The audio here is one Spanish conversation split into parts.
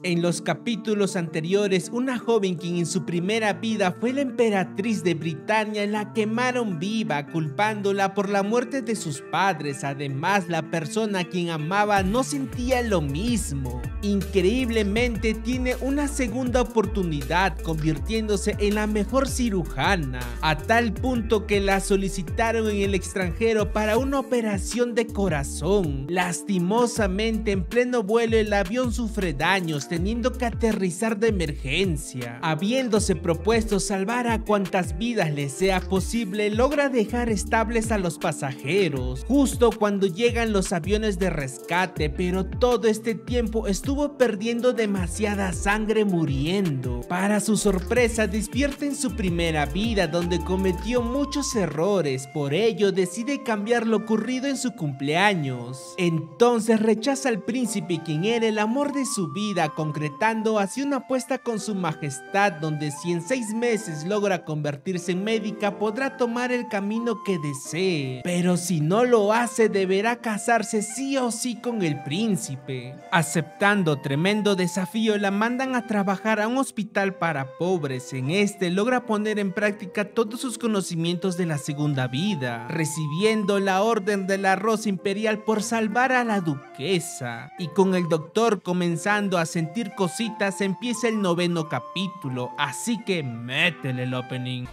En los capítulos anteriores, una joven quien en su primera vida fue la emperatriz de Britania la quemaron viva, culpándola por la muerte de sus padres. Además, la persona a quien amaba no sentía lo mismo. Increíblemente, tiene una segunda oportunidad, convirtiéndose en la mejor cirujana, a tal punto que la solicitaron en el extranjero para una operación de corazón. Lastimosamente, en pleno vuelo el avión sufre daños, teniendo que aterrizar de emergencia. Habiéndose propuesto salvar a cuantas vidas le sea posible, logra dejar estables a los pasajeros, justo cuando llegan los aviones de rescate, pero todo este tiempo estuvo perdiendo demasiada sangre muriendo. Para su sorpresa, despierta en su primera vida, donde cometió muchos errores, por ello decide cambiar lo ocurrido en su cumpleaños. Entonces rechaza al príncipe, quien era el amor de su vida, concretando así una apuesta con su majestad, donde si en 6 meses logra convertirse en médica podrá tomar el camino que desee, pero si no lo hace deberá casarse sí o sí con el príncipe. Aceptando tremendo desafío, la mandan a trabajar a un hospital para pobres. En este logra poner en práctica todos sus conocimientos de la segunda vida, recibiendo la orden de la Rosa Imperial por salvar a la duquesa. Y con el doctor comenzando a sentir cositas, empieza el 9º capítulo, así que métele el opening.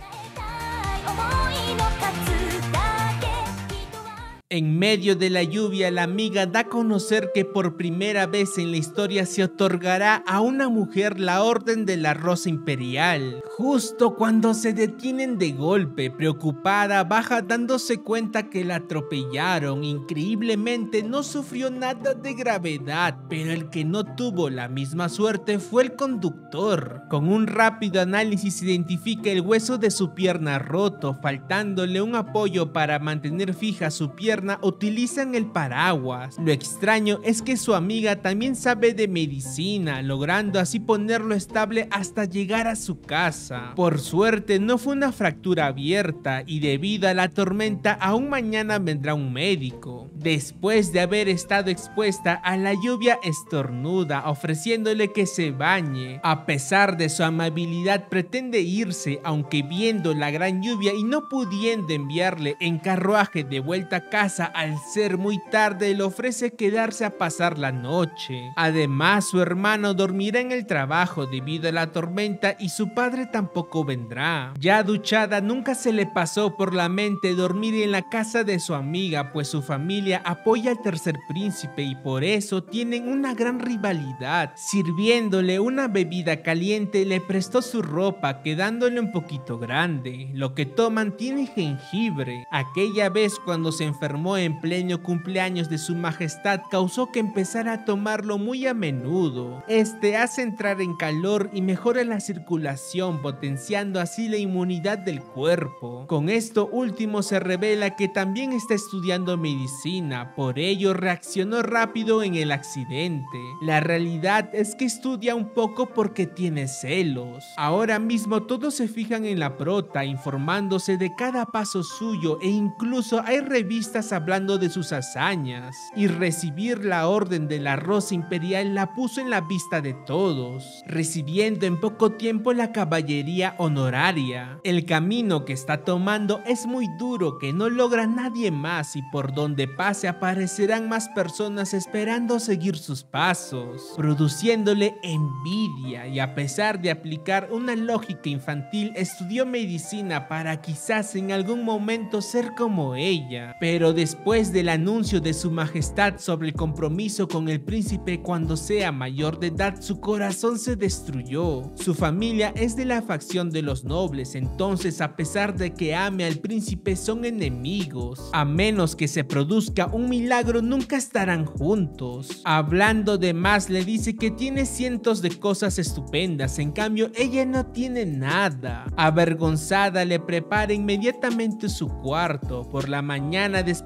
En medio de la lluvia, la amiga da a conocer que por primera vez en la historia se otorgará a una mujer la Orden de la Rosa Imperial. Justo cuando se detienen de golpe, preocupada, baja dándose cuenta que la atropellaron. Increíblemente no sufrió nada de gravedad, pero el que no tuvo la misma suerte fue el conductor. Con un rápido análisis identifica el hueso de su pierna roto, faltándole un apoyo para mantener fija su pierna. Utilizan el paraguas. Lo extraño es que su amiga también sabe de medicina, logrando así ponerlo estable hasta llegar a su casa. Por suerte no fue una fractura abierta y debido a la tormenta aún mañana vendrá un médico. Después de haber estado expuesta a la lluvia, estornuda, ofreciéndole que se bañe. A pesar de su amabilidad pretende irse, aunque viendo la gran lluvia y no pudiendo enviarle en carruaje de vuelta a casa al ser muy tarde, le ofrece quedarse a pasar la noche. Además, su hermano dormirá en el trabajo debido a la tormenta y su padre tampoco vendrá. Ya duchada, nunca se le pasó por la mente dormir en la casa de su amiga, pues su familia apoya al tercer príncipe y por eso tienen una gran rivalidad. Sirviéndole una bebida caliente, le prestó su ropa, quedándole un poquito grande. Lo que toman tiene jengibre. Aquella vez cuando se enfermó en pleno cumpleaños de su majestad, causó que empezara a tomarlo muy a menudo. Este hace entrar en calor y mejora la circulación, potenciando así la inmunidad del cuerpo. Con esto último se revela que también está estudiando medicina, por ello reaccionó rápido en el accidente. La realidad es que estudia un poco porque tiene celos. Ahora mismo todos se fijan en la prota, informándose de cada paso suyo e incluso hay revistas hablando de sus hazañas, y recibir la Orden de la Rosa Imperial la puso en la vista de todos, recibiendo en poco tiempo la caballería honoraria. El camino que está tomando es muy duro, que no logra nadie más, y por donde pase aparecerán más personas esperando seguir sus pasos, produciéndole envidia. Y a pesar de aplicar una lógica infantil, estudió medicina para quizás en algún momento ser como ella. Pero después del anuncio de su majestad sobre el compromiso con el príncipe cuando sea mayor de edad, su corazón se destruyó. Su familia es de la facción de los nobles, entonces a pesar de que ame al príncipe son enemigos. A menos que se produzca un milagro nunca estarán juntos. Hablando de más, le dice que tiene cientos de cosas estupendas, en cambio ella no tiene nada. Avergonzada le prepara inmediatamente su cuarto. Por la mañana, después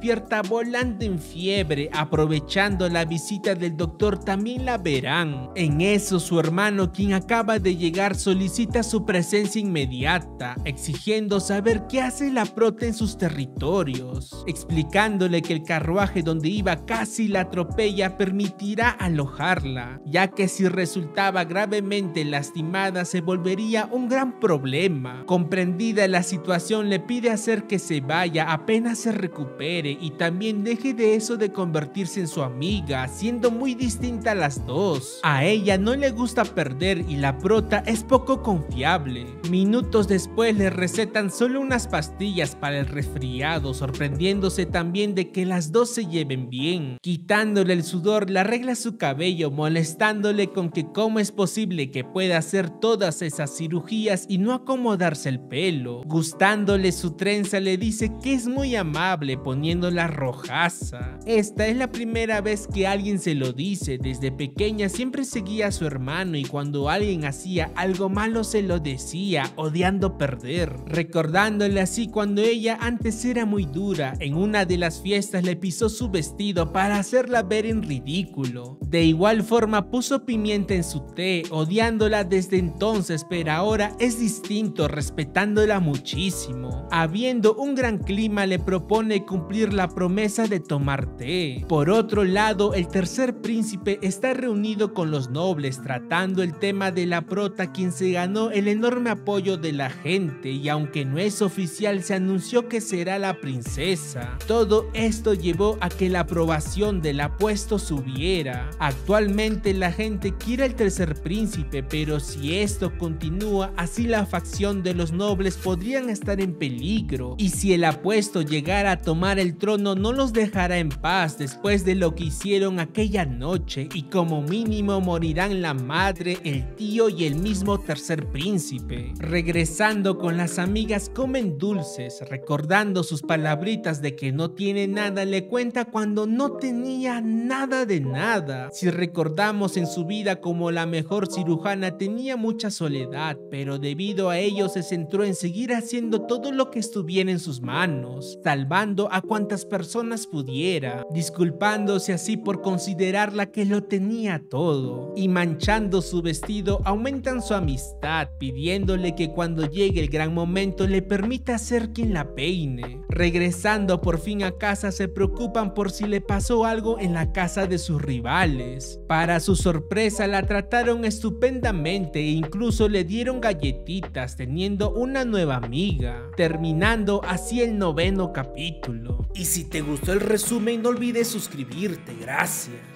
despierta volando en fiebre. Aprovechando la visita del doctor, también la verán. En eso su hermano, quien acaba de llegar, solicita su presencia inmediata, exigiendo saber qué hace la prota en sus territorios, explicándole que el carruaje donde iba casi la atropella permitirá alojarla, ya que si resultaba gravemente lastimada se volvería un gran problema. Comprendida la situación, le pide hacer que se vaya apenas se recupere y también deje de eso de convertirse en su amiga, siendo muy distinta a las dos. A ella no le gusta perder y la prota es poco confiable. Minutos después le recetan solo unas pastillas para el resfriado, sorprendiéndose también de que las dos se lleven bien. Quitándole el sudor, le arregla su cabello, molestándole con que cómo es posible que pueda hacer todas esas cirugías y no acomodarse el pelo. Gustándole su trenza, le dice que es muy amable, poniéndola rojaza. Esta es la primera vez que alguien se lo dice. Desde pequeña siempre seguía a su hermano y cuando alguien hacía algo malo se lo decía, odiando perder, recordándole así cuando ella antes era muy dura. En una de las fiestas le pisó su vestido para hacerla ver en ridículo. De igual forma puso pimienta en su té, odiándola desde entonces, pero ahora es distinto, respetándola muchísimo. Habiendo un gran clima, le propone cumplir la promesa de tomar té. Por otro lado, el tercer príncipe está reunido con los nobles tratando el tema de la prota, quien se ganó el enorme apoyo de la gente, y aunque no es oficial, se anunció que será la princesa. Todo esto llevó a que la aprobación del apuesto subiera. Actualmente la gente quiere al tercer príncipe, pero si esto continúa así, la facción de los nobles podrían estar en peligro, y si el apuesto llegara a tomar el trono no los dejará en paz después de lo que hicieron aquella noche, y como mínimo morirán la madre, el tío y el mismo tercer príncipe. Regresando con las amigas, comen dulces, recordando sus palabritas de que no tiene nada. Le cuenta cuando no tenía nada de nada. Si recordamos, en su vida como la mejor cirujana tenía mucha soledad, pero debido a ello se centró en seguir haciendo todo lo que estuviera en sus manos, salvando a cuantas personas pudiera, disculpándose así por considerarla que lo tenía todo, y manchando su vestido aumentan su amistad, pidiéndole que cuando llegue el gran momento le permita ser quien la peine. Regresando por fin a casa, se preocupan por si le pasó algo en la casa de sus rivales. Para su sorpresa, la trataron estupendamente e incluso le dieron galletitas, teniendo una nueva amiga, terminando así el 9º capítulo. Y si te gustó el resumen, no olvides suscribirte. Gracias.